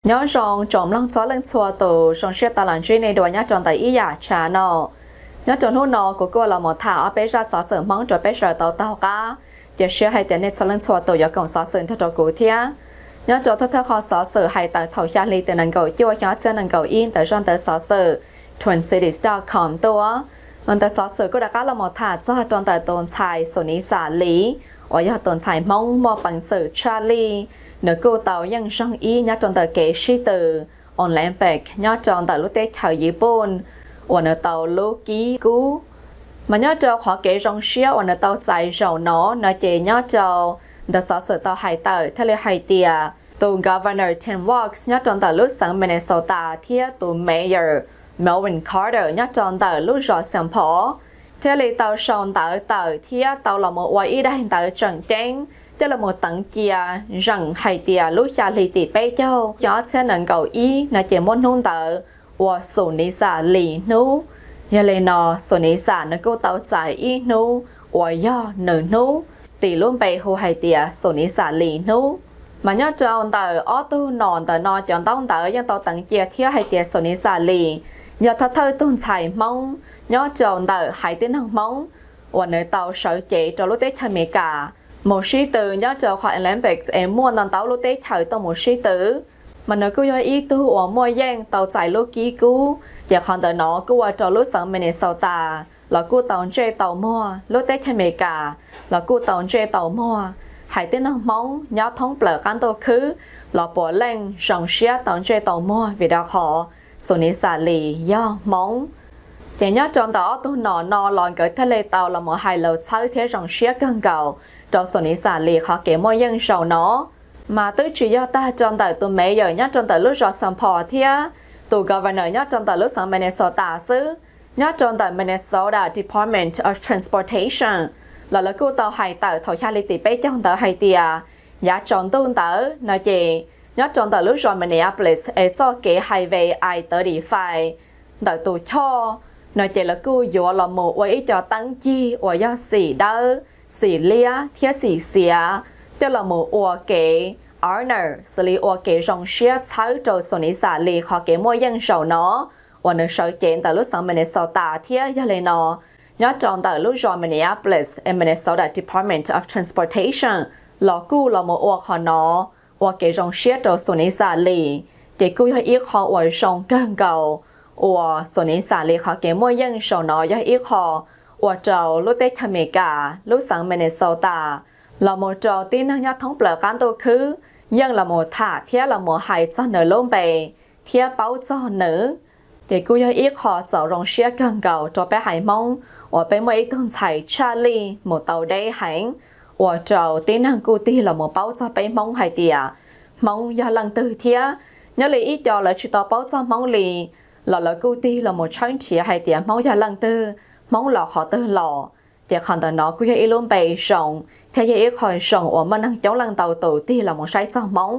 nhớ rằng trong lăng gió lên xua tổ trong xe ta làm chuyện này đùa nhớ trong tại ý giả trả nọ nhớ trong hôm nọ của cô là một thảo bé ra xóa sở mong cho bé sợ tàu tàu cá giờ xe hay tiền này xóa lên xua tổ giờ còn xóa sở cho cụ thia nhớ cho thưa khó xóa sở hay tại thầu xa ly tiền năng cầu chưa nhớ sẽ năng cầu in tại trong tới xóa sở twinCities.comตัวมันแต่xóa sở cũng đã có là một thảo cho trong tại tồn tại số ní xả lý ở giờ tồn tại mong mò bằng sự Charlie nếu cô tàuยังtrong ý nhớ trong tờ kế sĩ từ Olympic nhớ trong tờ lúc tết thời Nhật Bản và nếu tàu lúc ký cú mà nhớ cho họ kế trong xía và nếu tàu chạy rầu nó nó chỉ nhớ cho tờ sở sự tàu hải tờ thế là hải tìa tù Governor Tim Walz nhớ trong tờ lúc sáng Minnesota thiết tù Mayor Melvin Carter nhớ trong tờ lúc rõ xem phó thế là tàu sòng tờ thiết tàu là một quay ý đại tờ trần chén cho là một tầng chia rằng hay tia lúc xa lì tì bé châu cho sẽ能够ý là chỉ muốn nông tờ và số ní giả lì nú nhà lệ nọ số ní giả nó cô tàu giải ý nú và do nở nú tỷ luôn bày hồ hay tia số ní giả lì nú mà nhớ cho tờ ô tô nòn tờ nọ chọn tàu tờ do tàu tầng chia thiết hay tia số ní giả lì nhớ thật thơ tôn xài mong nhớ cho tờ hay tiếng hông mong và nơi tàu sở chế cho lúc tết thay cả một sĩ tử nhớ cho khoa Olympics em mua nón tàu lúc tết thời tàu một sĩ tử mà nó cứ do ý tu ở môi giang tàu chạy lúc ký cú và còn tới nó cứ qua cho lúc sáng Minnesota là cú tàu chơi tàu mua lúc tết thay cả là cú tàu chơi tàu mua hải tiếng nó mong nhớ thống bờ cán tàu khứ là bỏ lên rong xía tàu chơi tàu mua vì đã khó số ní xả lì do mong chỉ nhớ trong đó tôi nọ lòn cỡ thế lệ tàu là một hai lầu chơi thế rong xía gần cầu cho số ní xả lì khó kể mỗi dân sầu nó mà tới chỉ do ta trong tờ tụi mẹ giờ nhớ trong tờ lúc rõ sản phò thia tụi governor nhớ trong tờ lúc sáng Minnesota xứ nhớ trong tờ Minnesota Department of Transportation là cô tàu hải tờ thầu cha lì tì bé trong tờ hải tìa giá tròn tuôn tờ nói chị nhớ trong tờ lúc rõ Minneapolis ở cho kế highway I-35 tờ tụi cho nói chị là cô dùa là một quay cho tăng chi và do xỉ đỡ xỉ lia thiết xỉ xỉa cho là một ua kế honor xử lý ua kế rong xía cháu cho số ní giả lì khó kế mỗi dân sầu nó và nó sở chén tại lúc sáng Minnesota thiết cho lên nó nhớ trong tại lúc rồi Minneapolis and Minnesota Department of Transportation là cú là một ua khó nó ua kế rong xía cho số ní giả lì chỉ cú cho ít khó ua rong cơn cầu ua số ní giả lì khó kế mỗi dân sầu nó cho ít khó và trâu lúc tết thay cả lúc sáng Minnesota là một trâu tin năng nhát thống bờ cán tô khứ nhưng là một thả thiết là một hài cho nở lông bề thiết báo cho nữ để cô cho ít họ走rong xía gần cầu cho bé hải mong và bé mấy tuần chạy Charlie một tàu đáy hãng và trâu tin năng cô ti là một báo cho bé mong hải tìa mong do lần từ thiết nhớ lý ít cho là chỉ tao báo cho mong lì là cô ti là một trắng chỉ hải tìa mong do lần từ mong lọ họ tư lọ để còn tờ nó cứ vậy luôn bày rộng theo dõi khỏi rộng ở bên năng chống lần tàu tổ ti là một sai cho mong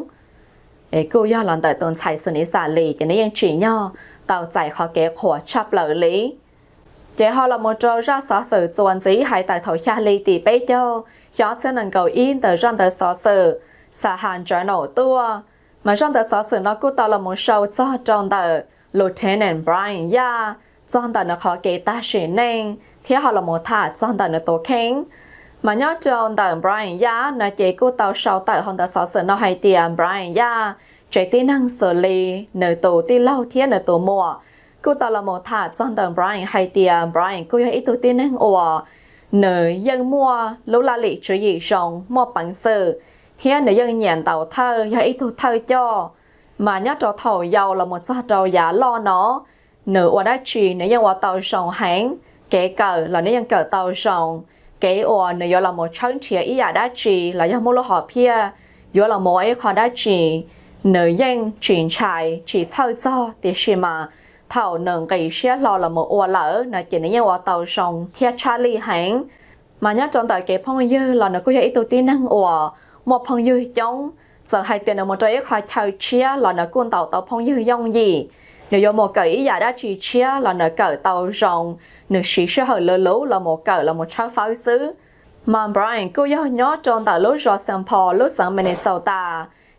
để cô do lần tờ tồn tại sự ní giả lì cho nên chỉ nhau tàu chạy khó kế khổ chắp lợi lý để họ là một trò ra sở sự chuẩn gì hay tại thầu cha lì tỷ bé châu cho sẽ能够in tờ rong tờ sở sự xã hàn journal tua mà rong tờ sở sự nó cũng tao là một show cho trong tờ Lieutenant Brian Ya trong tờ nó khó kế ta sử nên thì họ là một thả trong tờ nó tổ khen mà nhớ trong tờ Brian Ya nó chỉ cô tàu sau tờ hòn tờ sở sự nó hay tiền Brian Ya chỉ tin năng xử lý nợ tổ ti lâu thiết nợ tổ mùa cô tàu là một thả trong tờ Brian hay tiền Brian cô có ít tổ tin năng ủa nợ dân mua lúc là lị chữ gì rộng mua bằng sự thiết nợ dân nhàn tàu thơ có ít tổ thơ cho mà nhớ cho thầu giàu là một gia trò giả lo nó nửa ở đó chỉ nếu như tàu sòng hãng kể cờ là nếu như cờ tàu sòng kể ở nếu là một chân chỉ ý ở đó chỉ là do mua lô họ pia do là mỗi họ đó chỉ nếu như chuyển chạy chỉ thâu cho thì xem mà thầu nương cái xe lo là một ở lỡ là chỉ nếu như tàu sòng theo Charlie hãng mà nhớ trong tại cái phong dư là nó có ít tổ tin năng ở một phong dư chống giờ hai tiền ở một chỗ họ chơi chia là nó cuốn tàu phong dư dòng gì nếu do một cái giả đã chỉ chia là nợ cỡ tàu rộng nợ sĩ sẽ hơi lỡ lố là một cỡ là một trái pháo xứ mà Brian cô giáo nhớ trong tàu lúc rồi sang Paul lúc sang Minnesota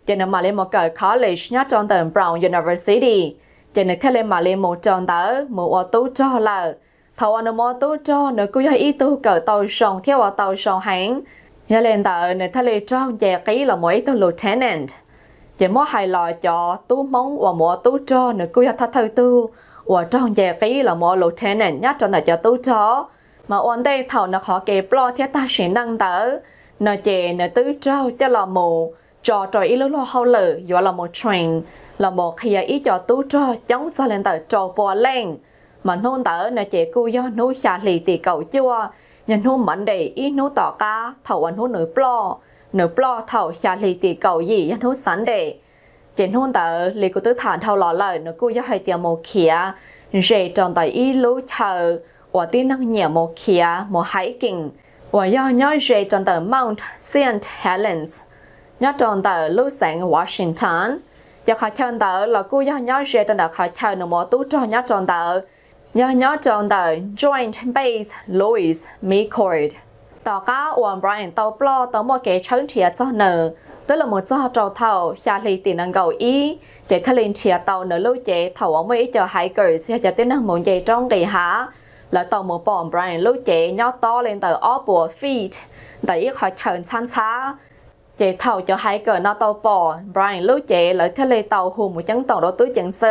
cho nên mà lên một cái college nhá trong tầng Brown University cho nên khi lên mà lên một trong đó một ô tô cho là thầu anh một tô cho nữa cứ ý tô cỡ tàu sông theo tàu sông hãng nhà lên tờ nên thay lên trong về cái là mỗi tô lieutenant chỉ mỗi hai lò cho tú mong và một tô cho nữa cứ thật thật tu và trong về cái là một lieutenant nhá trong này cho tú cho mà ổn đây thầu nó khó kể lo thiết ta sẽ năng tớ nó chè nó tứ trao cho là một cho trò ý lo hậu lử do là một train là một khi ý cho tú cho chống cho lên tờ trò bò lên mà nôn tớ nó chè cu do nô xả lì tì cầu chua nhân nô mặn để ý nô tỏ cá thầu anh nô nửa plo thầu xả lì tì cầu gì nhân nô sẵn để chè nôn tớ lì của tứ thản thầu lò lời nó cu do hay tiền một khía dễ tròn tờ ý lú chờ và tin năng nhẹ một khía một hiking và do nhớ dễ tròn tờ Mount St. Helens nhớ tròn tờ lưu sáng Washington và khỏi chân tờ là cô nhớ dễ tròn tờ khỏi chân nó một tú cho nhớ tròn tờ nhớ tròn tờ Joint Base Louis McCord tờ cá Warren Bryan tàu plo tàu một cái chân thiệt cho nở tức là một do trâu thầu xa lì tiền năng cầu ý để thay lên thiệt tàu nở lưu chế thầu ở mấy cho hikers cho tên năng một dây trong kỳ há là tàu một bom Bryan lưu chế nhớ to lên tờ Opal feet để khỏi chân san xa chế thầu cho hiker nó tàu bò Bryan lưu chế lại thay lên tàu hùm một chân tàu đó túi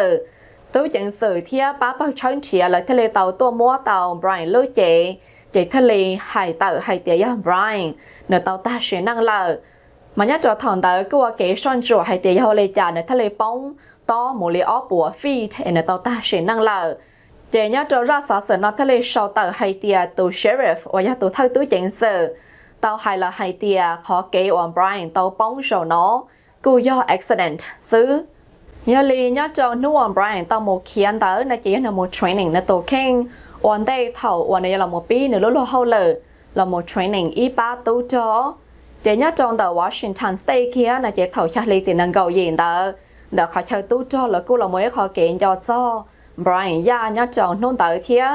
chẳng sự thiệt bá bao chân thiệt lại thay lên tàu tua mua tàu Bryan lưu chế thay lên hải tàu hải tiệt do Bryan nở tàu ta sẽ năng lờ mà nhớ cho thằng tớ cứ qua cái son rùa hay tiền hậu lệ trả để thay lệ bóng to một lệ ốp của feet để tàu ta sẽ năng lờ chỉ nhớ cho ra sở nó thay lệ sau tờ hay tiền từ sheriff và nhớ từ thay túi chính sự tàu hay là hay tiền khó kế on Bryan tàu bóng rồi nó cứ do accident xứ nhớ li nhớ cho nu on Bryan tàu một khiến tớ nó chỉ là một training nó tổ khen on đây thầu on này là một pi nữa lỗ hậu lờ là một training ý ba tú cho chỉ nhớ trong tờ Washington State kia là chỉ thầu Charlie tiền năng cầu gì tờ đã khỏi chơi tú cho là cô là mới khó kiện cho Bryan ya nhớ trong nôn tờ kia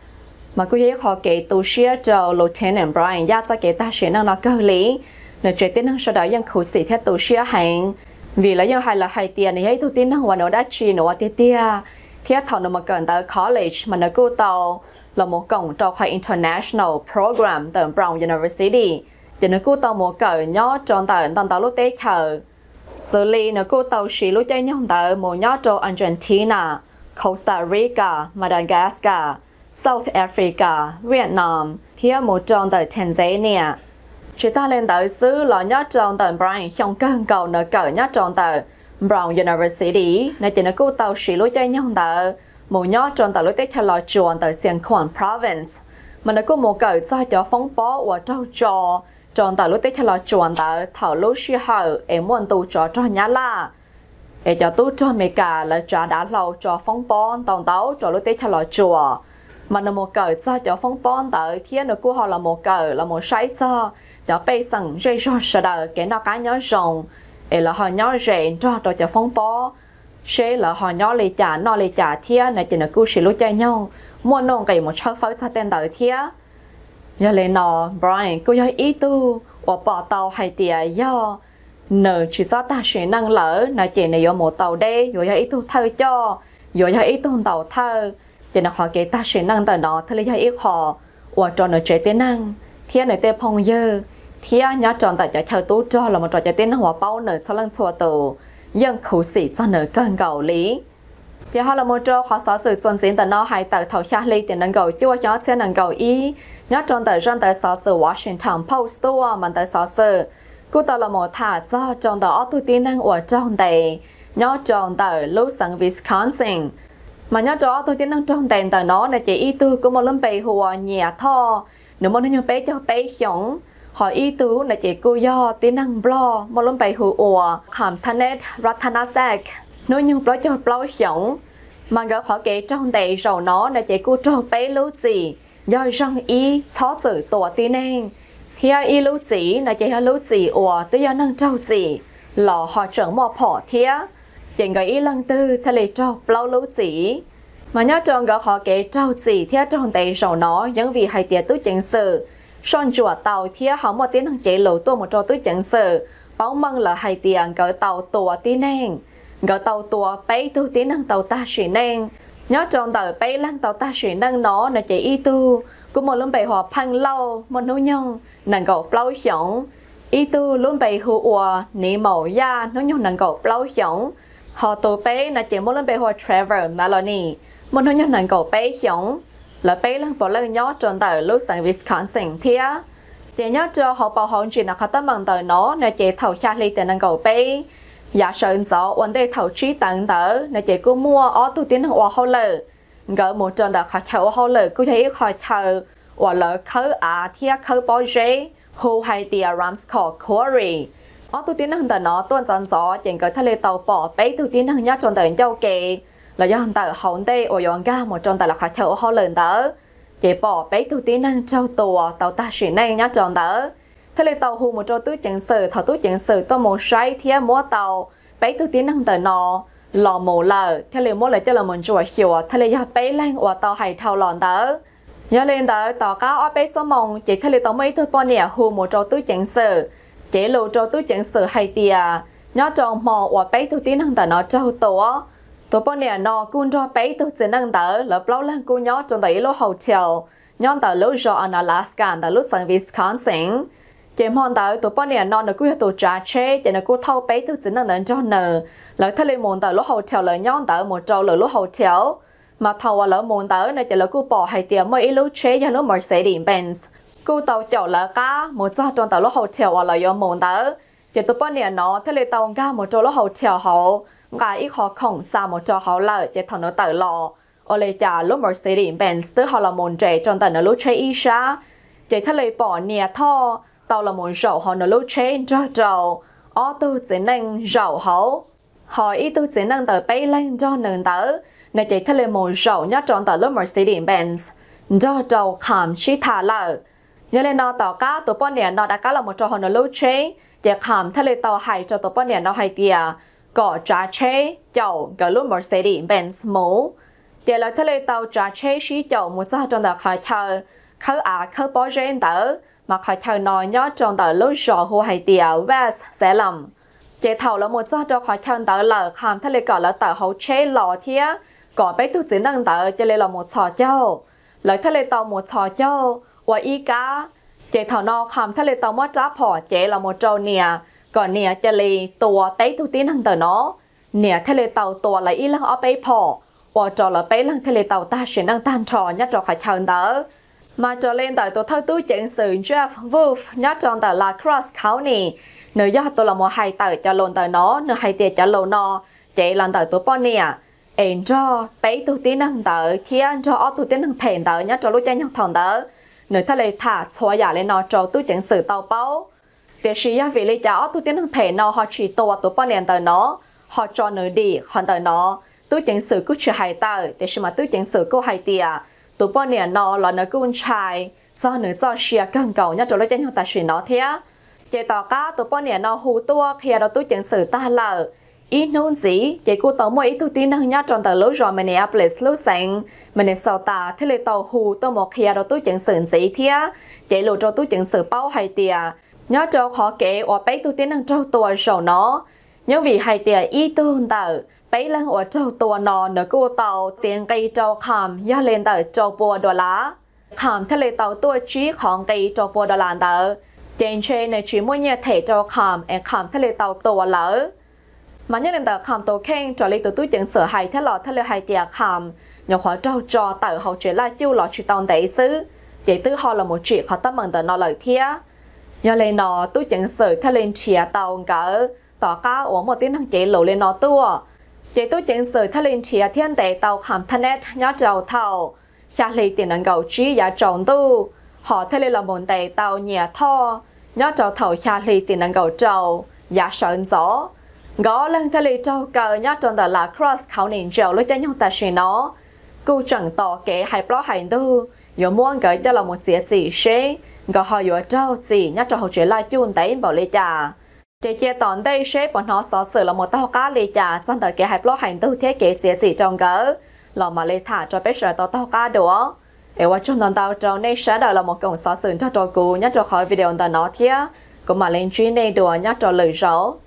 mà cô ấy khó kiện tu sửa cho Lieutenant Bryan ya cho cái ta sẽ năng là cơ lý là chỉ tin năng sau đó dân khử sĩ theo tu sửa hành vì là dân hay là hay tiền này ấy tu tin năng và nó đã chi nó tiết thiết thầu nó mà cần tới college mà nó cô tàu là một cổng cho khoa international program tại Brown University chỉ nó cô tàu một cỡ nhớ tròn tàu lúc tết chờ xử lý nó cô tàu xí lúc chơi nhông tàu một nhớ cho Argentina, Costa Rica, Madagascar, South Africa, Vietnam, theo một tròn tàu Tanzania. Chỉ ta lên tàu xứ là nhớ tròn tàu Bryan trong cơn cầu nó cỡ nhớ tròn tàu Brown University, nó chỉ nó cô tàu xí lúc chơi nhông tàu một nhớ tròn tàu lúc tết chờ là tròn tàu Sian Kwan Province, mà nó có một cỡ cho phong bó và trâu trò tròn tàu lúc tết là chuẩn tàu thảo lúc xưa hở em muốn tu cho nhá la em cho tu cho mấy cả là trả đã lâu cho phong bón tàu cho lúc tết là chùa mà nó một cờ cho phong bón tới thiên nó của họ là một cờ là một sái cho bây sẵn dây cho sợ đời cái nó cái nhớ rồng em là họ nhớ rèn cho phong bó sẽ là họ nhớ lấy trả nó lấy trả thiên này chỉ là cứu sĩ lúc chơi nhau muốn nông cái một chơi phơi cho tên tới thiên giờ lên nó Bryan cô nói ý tu và bỏ tàu hay tiền do nợ chỉ do ta sẽ năng lỡ là chỉ này do một tàu đê rồi ý tu thơ cho rồi ý tu tàu thơ chỉ là họ kể ta sẽ năng tờ nó thơ lấy ý họ và cho nó chế tiếng năng thiên này tên phong dơ thiên nhớ tròn tại chờ tú cho là một trò chơi tiếng năng hòa bao nợ sau lần xua tù dân khẩu sĩ cho nợ cơn cầu lý chỉ họ là một trò khó sở sự chuẩn diễn tờ nó hay tờ thầu Charlie tiền năng cầu chua cho xe năng cầu ý nhớ trong tờ dân tờ sở sự Washington Post tour mà tờ sở sự cô tờ là một thả cho trong tờ auto tin năng ở trong tờ nhớ trong tờ Luzon Wisconsin mà nhớ trong auto tin năng trong tờ nó là chỉ ý tư của một lần bày hùa nhẹ thò nếu mà nó nhớ bé cho bé sống hỏi ý tứ là chỉ cô do tin năng blo một lần bày hùa khám Thanet Ratanasak nói nhưng blo cho blo sống mà gỡ khỏi cái trong tờ rồi nó là chỉ cô cho bé lưu gì do rằng ý xóa sự tổ tin năng thì ý lưu chỉ là chỉ lưu chỉ ở tới do năng trâu chỉ lò họ trưởng một phỏ thía chỉ người ý lăng tư thay lấy trâu bao lưu chỉ mà nhớ trong gỡ họ cái trâu chỉ thía trong tay rồi nó những vì hay tiệt túi chính sự son chùa tàu thía họ một tiếng năng chạy lầu tua một trâu túi chính sự bóng măng là hai tiền gỡ tàu tua tí neng gỡ tàu tua bấy tu tí năng tàu ta xỉ neng nhớ trong tàu bấy lăng tàu ta xỉ năng nó là chỉ y tu cũng một lần bày họ phăng lâu một nô nhông nàng gậu plau sống y tu luôn bày hùa ua nỉ màu da nó nhông nàng gậu plau sống họ tụ bấy là chỉ một lần bày họ Trevor Maloney một nô nhông nàng gậu bấy sống là bấy lăng bỏ lăng nhớ trong tàu lúc sang Wisconsin thia chỉ nhớ cho họ bảo họ chỉ là khát tâm bằng tàu nó là chỉ thầu xa ly tiền nàng gậu bấy giả sử gió vấn đề thầu trí tặng tớ là chỉ cô mua ở tu tiến hoa hậu lợ gỡ một trận đã khởi thầu hậu lợ cứ thấy khởi thầu hoặc là khởi thiết khởi bao giấy hồ hay tia Ramsco Quarry ở tu tiến hàng tờ nó tuần trận gió chỉ có thể tàu bỏ bấy tu tiến hàng nhất trong tờ châu kỳ là do hàng tờ hậu tây ở yon ga một trận đã khởi thầu hậu lợ tớ chỉ bỏ bấy tu tiến hàng châu tùa tàu ta xỉ này nhất trong tớ thế là tàu hồ một chỗ túi chẳng sử thảo túi chẳng sử tôi một sai thiết múa tàu bấy tu tiến năng tờ nó lò mồ lờ thế là múa lại cho là mình chùa hiểu thế là bấy lên và tàu hay thao lòn tớ nhớ lên tớ tàu cá ở bấy số mông chỉ thế là tàu mấy tôi bọn nè hồ một chỗ túi chẳng sử chỉ lù chỗ túi chẳng sử hay tìa nhớ trong mò và bấy tu tiến năng tờ nó châu tổ bọn nè nó cũng cho bấy tu tiến năng tờ là bao lần cũng nhớ trong đấy lô hotel nhớ tờ lúc cho ở Alaska tờ lúc sang Wisconsin chỉ mong tới tụi bọn nè non được quy tụi trả chế chỉ là cô thâu bấy tụi chính năng cho nợ lỡ thay lên môn tới lúc hotel lỡ nhon tới một trâu lỡ lúc hotel mà thâu lỡ môn tới này chỉ là cô bỏ hai tiền mới lúc chế cho lúc Mercedes-Benz cô tàu chậu lỡ cá một giờ trong tới lúc hotel hoặc là do môn tới chỉ tụi bọn nè nó thay lên tàu ga một trâu lúc hotel hậu cái ít họ không xa một trâu hậu lỡ chỉ thằng nó tới lò ở lại trả lúc Mercedes-Benz tới họ là môn trẻ trong tới nó lúc chế ít xa chỉ thay lên bỏ nè thò tàu là một rậu họ nó lúc chế cho rậu ở tu chỉ năng rậu hậu hỏi ý tu chỉ năng tờ bay lên cho nền tớ này chỉ thay lên một rậu nhất trong tờ lúc Mercedes-Benz cho rậu khám chi thả lợ nhớ lên nó tàu cá tụi bọn nè nó đã cá là một trò họ nó lúc chế để khám thay lên tàu hay cho tụi bọn nè nó hay tìa có trả chế chậu cái lúc Mercedes-Benz mũ để là thay lên tàu trả chế xí chậu một giờ trong tờ khai thơ khởi khởi bỏ rên tớ mà khai thầu nói nhớ trong tờ lúc rõ hồ hay tìa West sẽ làm chế thầu là một giờ cho khai thầu tờ là khám thay gọi là tờ hậu chế lò thía có bé tu chỉ năng tờ cho nên là một sò châu lợi thay tàu một sò châu và y cá chế thầu nó khám thay tàu mất trả phỏ chế là một trâu nè còn nè cho nên tua bé tu tí năng tờ nó nè thay tàu tua là y lăng ở bé phỏ và trò là bé lăng thay tàu ta sẽ năng tan trò nhất cho khai thầu tờ mà cho lên tại tổ thâu túi chẳng sự Jeff Wolf nhớ trong tờ La Crosse County nơi do tôi là một hai tờ cho lồn tờ nó nơi hai tiền cho lồn nó chạy lần tờ tổ bọn nè em cho bé tu tí năng tờ khi anh cho ở tu tí năng phèn tờ nhớ cho lúc cha nhóc thằng tờ nơi thay lấy thả xóa giả lên nó cho túi chẳng sự tàu bao để suy ra vì lấy cho ở tu tí năng phèn nó họ chỉ tổ bọn nè tờ nó họ cho nơi đi còn tờ nó túi chẳng sự cứ chỉ hai tờ để xem mà túi chẳng sự cô hai tiền tụi bọn nè nó là nó cũng trai do nữ do xia càng cầu nhất rồi lấy chân họ ta xuyên nó thế chỉ tỏ cá tụi bọn nè nó hú tua khi đó tôi chẳng xử ta lờ ít nôn gì chỉ cô tao mỗi ít thông tin hơn nhất trong tờ lối rồi Minneapolis lối sáng Minnesota thế là tàu hú tôi một khi đó tôi chẳng xử gì thế chỉ lộ cho tôi chẳng xử bao hay tiề nhớ cho khó kể ở bé tôi tin hơn trong tua rồi nó nhớ vì hay tiề ít tôi hơn tờ bấy lần ở châu tua nó nở cô tàu tiền cây châu khám do lên tờ châu bùa đô lá khám thế là tàu tôi chỉ khoảng cây châu bùa đô la tờ trên trên này chỉ mua nhà thể châu khám em khám thế là tàu tua lỡ mà nhớ lên tờ khám tổ khen cho lấy tụi tôi chẳng sợ hay thế là hay tiệt khám nhỏ khóa châu cho tờ hậu chế là chiêu lọ chỉ tàu đấy xứ vậy tư họ là một chuyện khó tâm bằng tờ nó lời thía nhớ lên nó tôi chẳng sợ thế lên chia tàu cỡ tỏ cá ở một tiếng thằng chế lộ lên nó tua chỉ tôi chẳng sự thay lên chia thiên tệ tàu khám thân net nhớ trầu thầu xa lì tiền năng cầu trí giá trồng tu họ thay lên là một tệ tàu nhà tho nhớ trầu thầu xa lì tiền năng cầu trầu giá sơn gió gõ lên thay lên trầu cờ nhớ trồng tờ là cross khảo nền trầu lúc cho nhau ta xì nó cô chẳng tỏ kể hay blog hành tu dù muốn gửi cho là một dĩa gì xế gõ họ dù trầu gì nhớ trầu hậu chế lại chun đấy bảo lê trà chỉ tòn đây sếp bọn họ sở sự là một tàu cá lì trà trong thời kỳ hai blog hành tu thế kỷ gì trong gỡ lò mà lê thả cho bé sợ tàu cá đũa để qua trong tàu trong này sẽ là một công sở sự cho trò cũ nhớ cho khỏi video tàu nó thế có mà lên chuyến này đồ nhát trò lời rõ